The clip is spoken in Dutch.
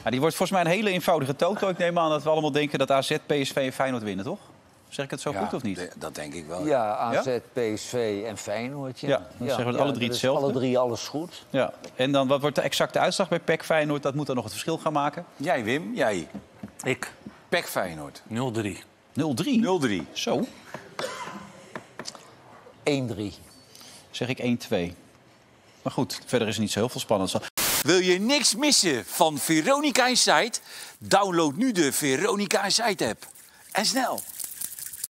Ja, die wordt volgens mij een hele eenvoudige toto. Ik neem aan dat we allemaal denken dat AZ, PSV en Feyenoord winnen, toch? Zeg ik het zo goed of niet? Dat denk ik wel. Ja, AZ, PSV en Feyenoord. Ja, dan zeggen we alle drie hetzelfde. Alle drie alles goed. Ja. En dan, wat wordt de exacte uitslag bij PEC Feyenoord? Dat moet dan nog het verschil gaan maken. Jij, Wim, jij. Ik. PEC Feyenoord. 0-3. 0-3? 0-3. Zo. 1-3. Zeg ik 1-2. Maar goed, verder is er niet zo heel veel spannends. Wil je niks missen van Veronica Inside? Download nu de Veronica Inside app. En snel!